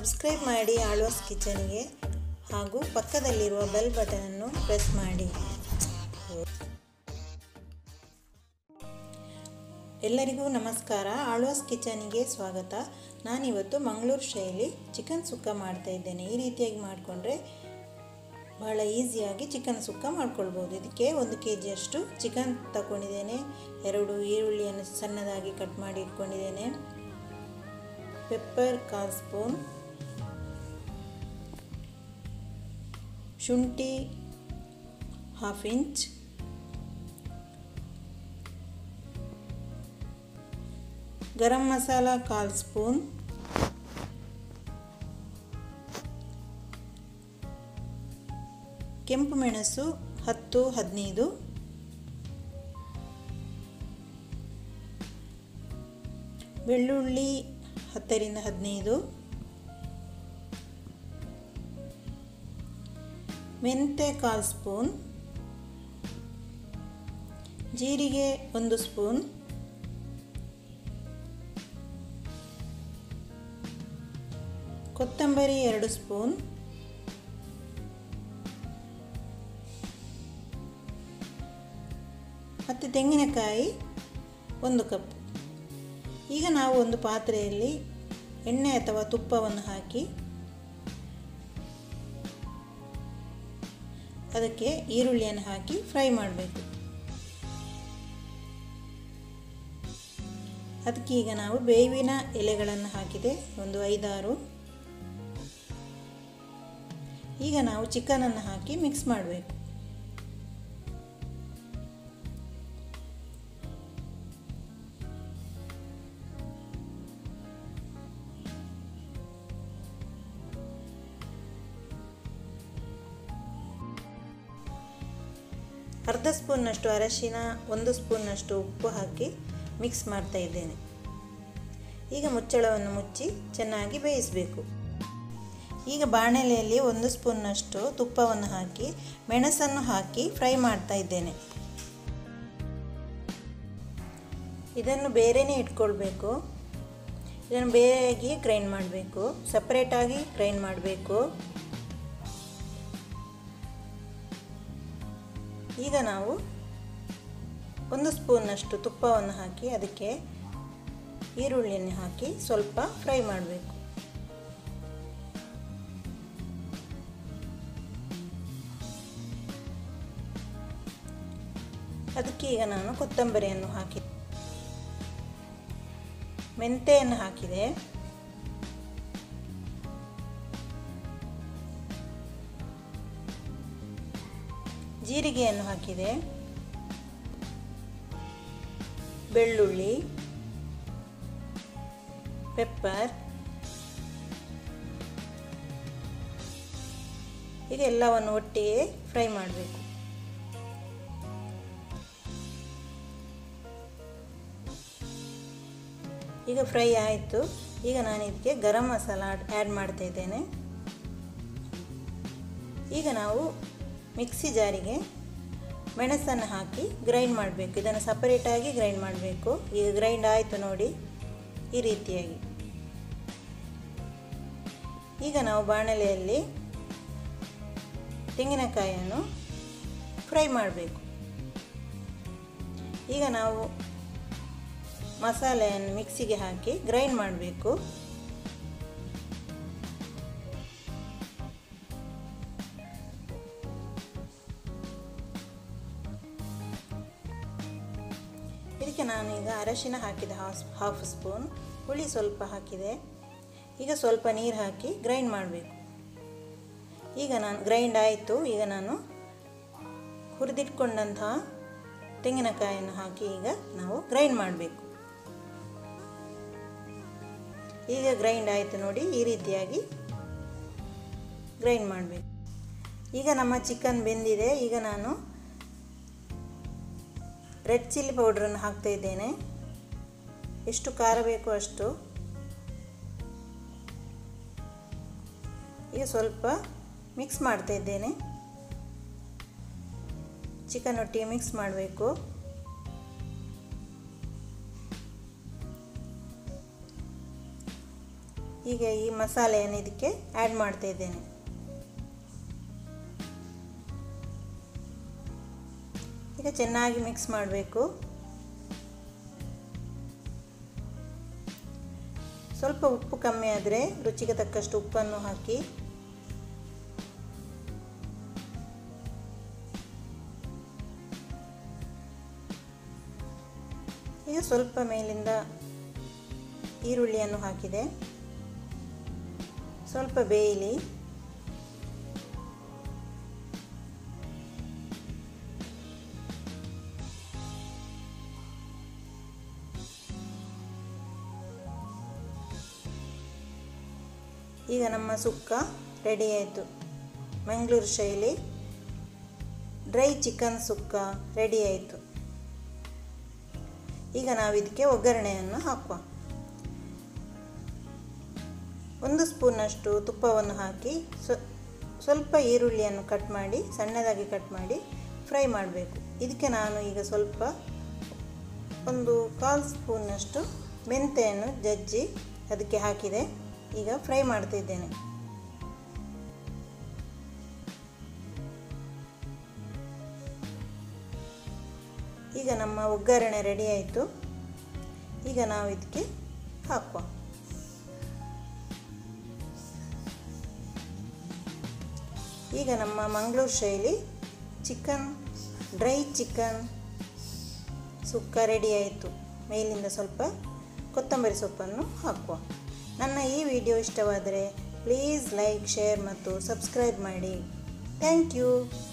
Subscribe ಮಾಡಿ ಆಳ್ವಾಸ್ ಕಿಚನ್ಗೆ ಹಾಗೂ ಪಕ್ಕದಲ್ಲಿರುವ ಬೆಲ್ ಬಟನ್ ಅನ್ನು ಪ್ರೆಸ್ ಮಾಡಿ. ಎಲ್ಲರಿಗೂ ನಮಸ್ಕಾರ. ಆಳ್ವಾಸ್ ಕಿಚನ್ಗೆ ಸ್ವಾಗತ. ನಾನಿವತ್ತು ಮಂಗಳೂರು ಶೈಲಿ ಚಿಕನ್ ಸುಕ್ಕ ಮಾಡ್ತಾ ಇದ್ದೇನೆ. ಈ ರೀತಿಯಾಗಿ ಮಾಡಿಕೊಂಡ್ರೆ ಬಹಳ ಈಸಿಯಾಗಿ ಚಿಕನ್ ಸುಕ್ಕ ಮಾಡ್ಕೊಳ್ಬೋದು. ಇದಕ್ಕೆ 1 kg ಚಿಕನ್ ತಗೊಂಡಿದ್ದೇನೆ. 2 ಈರುಳ್ಳಿಯನ್ನು ಸಣ್ಣದಾಗಿ ಕಟ್ ಮಾಡಿ ಇಟ್ಕೊಂಡಿದ್ದೇನೆ. ಪೆಪ್ಪರ್ 1/4 ಸ್ಪೂನ್, ಶುಂಠಿ 1/2 ಇಂಚ್, ಗರಂ ಮಸಾಲ 1/4 ಸ್ಪೂನ್, ಕೆಂಪು ಮೆಣಸು 10-15, ಬೆಳ್ಳುಳ್ಳಿ 10-15, ಮೆಂತೆ 1/4 ಸ್ಪೂನ್, ಜೀರಿಗೆ 1 ಸ್ಪೂನ್, ಕೊತ್ತಂಬರಿ 2 ಸ್ಪೂನ್, ಮತ್ತು ತೆಂಗಿನಕಾಯಿ 1 ಕಪ್. ಈಗ ನಾವು ಒಂದು ಪಾತ್ರೆಯಲ್ಲಿ ಎಣ್ಣೆ ಅಥವಾ ತುಪ್ಪವನ್ನು ಹಾಕಿ ಅದಕ್ಕೆ ಈರುಳ್ಳಿಯನ್ನು ಹಾಕಿ ಫ್ರೈ ಮಾಡಬೇಕು. ಅದಕ್ಕೆ ಈಗ ನಾವು ಬೇವಿನ ಎಲೆಗಳನ್ನು ಹಾಕಿದೆ, ಒಂದು 5-6. ಈಗ ನಾವು ಚಿಕನನ್ನು ಹಾಕಿ ಮಿಕ್ಸ್ ಮಾಡಬೇಕು. ಅರ್ಧ ಸ್ಪೂನ್ನಷ್ಟು ಅರಶಿನ, 1 ಸ್ಪೂನ್ನಷ್ಟು ಉಪ್ಪು ಹಾಕಿ ಮಿಕ್ಸ್ ಮಾಡ್ತಾ ಇದ್ದೇನೆ. ಈಗ ಮುಚ್ಚಳವನ್ನು ಮುಚ್ಚಿ ಚೆನ್ನಾಗಿ ಬೇಯಿಸಬೇಕು. ಈಗ ಬಾಣಲೆಯಲ್ಲಿ 1 ಸ್ಪೂನ್ನಷ್ಟು ತುಪ್ಪವನ್ನು ಹಾಕಿ ಮೆಣಸನ್ನು ಹಾಕಿ ಫ್ರೈ ಮಾಡ್ತಾ ಇದ್ದೇನೆ. ಇದನ್ನು ಬೇರೆಯೇ ಇಟ್ಕೊಳ್ಬೇಕು. ಇದನ್ನು ಬೇರೆಯಾಗಿ ಗ್ರೈಂಡ್ ಮಾಡಬೇಕು, ಸಪ್ರೇಟಾಗಿ ಗ್ರೈಂಡ್ ಮಾಡಬೇಕು. ಈಗ ನಾವು 1 ಸ್ಪೂನ್ನಷ್ಟು ತುಪ್ಪವನ್ನು ಹಾಕಿ ಅದಕ್ಕೆ ಈರುಳ್ಳಿಯನ್ನು ಹಾಕಿ ಸ್ವಲ್ಪ ಫ್ರೈ ಮಾಡಬೇಕು. ಅದಕ್ಕೆ ಈಗ ನಾನು ಕೊತ್ತಂಬರಿಯನ್ನು ಹಾಕಿ ಮೆಂತೆಯನ್ನು ಹಾಕಿದೆ. ಜೀರಿಗೆಯನ್ನು ಹಾಕಿದೆ, ಬೆಳ್ಳುಳ್ಳಿ, ಪೆಪ್ಪರ್, ಈಗ ಎಲ್ಲವನ್ನು ಒಟ್ಟಿಗೆ ಫ್ರೈ ಮಾಡಬೇಕು. ಈಗ ಫ್ರೈ ಆಯಿತು. ಈಗ ನಾನು ಇದಕ್ಕೆ ಗರಂ ಮಸಾಲ ಆ್ಯಡ್ ಮಾಡ್ತಾ ಇದ್ದೇನೆ. ಈಗ ನಾವು ಮಿಕ್ಸಿ ಜಾರಿಗೆ ಮೆಣಸನ್ನು ಹಾಕಿ ಗ್ರೈಂಡ್ ಮಾಡಬೇಕು. ಇದನ್ನು ಸಪರೇಟಾಗಿ ಗ್ರೈಂಡ್ ಮಾಡಬೇಕು. ಈಗ ಗ್ರೈಂಡ್ ಆಯಿತು ನೋಡಿ, ಈ ರೀತಿಯಾಗಿ. ಈಗ ನಾವು ಬಾಣಲೆಯಲ್ಲಿ ತೆಂಗಿನಕಾಯಿಯನ್ನು ಫ್ರೈ ಮಾಡಬೇಕು. ಈಗ ನಾವು ಮಸಾಲೆಯನ್ನು ಮಿಕ್ಸಿಗೆ ಹಾಕಿ ಗ್ರೈಂಡ್ ಮಾಡಬೇಕು. ಇದಕ್ಕೆ ನಾನೀಗ ಅರಶಿನ ಹಾಕಿದೆ 1/2 ಸ್ಪೂನ್, ಹುಳಿ ಸ್ವಲ್ಪ ಹಾಕಿದೆ. ಈಗ ಸ್ವಲ್ಪ ನೀರು ಹಾಕಿ ಗ್ರೈಂಡ್ ಮಾಡಬೇಕು. ಈಗ ನಾನು ಗ್ರೈಂಡ್ ಆಯಿತು. ಈಗ ನಾನು ಹುರಿದಿಟ್ಕೊಂಡಂತಹ ತೆಂಗಿನಕಾಯಿಯನ್ನು ಹಾಕಿ ಈಗ ನಾವು ಗ್ರೈಂಡ್ ಮಾಡಬೇಕು. ಈಗ ಗ್ರೈಂಡ್ ಆಯಿತು ನೋಡಿ, ಈ ರೀತಿಯಾಗಿ ಗ್ರೈಂಡ್ ಮಾಡಬೇಕು. ಈಗ ನಮ್ಮ ಚಿಕನ್ ಬೆಂದಿದೆ. ಈಗ ನಾನು ರೆಡ್ ಚಿಲ್ಲಿ ಪೌಡ್ರನ್ನು ಹಾಕ್ತಾ ಇದ್ದೇನೆ. ಎಷ್ಟು ಖಾರ ಬೇಕು ಅಷ್ಟು. ಈಗ ಸ್ವಲ್ಪ ಮಿಕ್ಸ್ ಮಾಡ್ತಾ ಇದ್ದೇನೆ. ಚಿಕನ್ ಒಟ್ಟಿಗೆ ಮಿಕ್ಸ್ ಮಾಡಬೇಕು. ಈಗ ಈ ಮಸಾಲೆಯನ್ನು ಇದಕ್ಕೆ ಆ್ಯಡ್ ಮಾಡ್ತಾ ಇದ್ದೇನೆ. ಈಗ ಚೆನ್ನಾಗಿ ಮಿಕ್ಸ್ ಮಾಡಬೇಕು. ಸ್ವಲ್ಪ ಉಪ್ಪು ಕಮ್ಮಿ ಆದರೆ ರುಚಿಗೆ ತಕ್ಕಷ್ಟು ಉಪ್ಪನ್ನು ಹಾಕಿ ಈಗ ಸ್ವಲ್ಪ ಮೇಲಿಂದ ಈರುಳ್ಳಿಯನ್ನು ಹಾಕಿದೆ. ಸ್ವಲ್ಪ ಬೇಯಲಿ. ಈಗ ನಮ್ಮ ಸುಕ್ಕ ರೆಡಿ ಆಯಿತು. ಮಂಗಳೂರು ಶೈಲಿ ಡ್ರೈ ಚಿಕನ್ ಸುಕ್ಕ ರೆಡಿ ಆಯಿತು. ಈಗ ನಾವು ಇದಕ್ಕೆ ಒಗ್ಗರಣೆಯನ್ನು ಹಾಕುವ. 1 ಸ್ಪೂನಷ್ಟು ತುಪ್ಪವನ್ನು ಹಾಕಿ ಸ್ವಲ್ಪ ಈರುಳ್ಳಿಯನ್ನು ಕಟ್ ಮಾಡಿ ಸಣ್ಣದಾಗಿ ಕಟ್ ಮಾಡಿ ಫ್ರೈ ಮಾಡಬೇಕು. ಇದಕ್ಕೆ ನಾನು ಈಗ ಸ್ವಲ್ಪ 1/4 ಸ್ಪೂನಷ್ಟು ಮೆಂತೆಯನ್ನು ಜಜ್ಜಿ ಅದಕ್ಕೆ ಹಾಕಿದೆ. ಈಗ ಫ್ರೈ ಮಾಡ್ತಿದ್ದೇನೆ. ಈಗ ನಮ್ಮ ಒಗ್ಗರಣೆ ರೆಡಿ ಆಯಿತು. ಈಗ ನಾವು ಇದಕ್ಕೆ ಹಾಕುವ. ಈಗ ನಮ್ಮ ಮಂಗಳೂರು ಶೈಲಿ ಡ್ರೈ ಚಿಕನ್ ಸುಕ್ಕ ರೆಡಿ ಆಯಿತು. ಮೇಲಿಂದ ಸ್ವಲ್ಪ ಕೊತ್ತಂಬರಿ ಸೊಪ್ಪನ್ನು ಹಾಕುವ. ನನ್ನ ಈ ವಿಡಿಯೋ ಇಷ್ಟವಾದರೆ ಪ್ಲೀಸ್ ಲೈಕ್, ಶೇರ್ ಮತ್ತು ಸಬ್ಸ್ಕ್ರೈಬ್ ಮಾಡಿ. Thank you.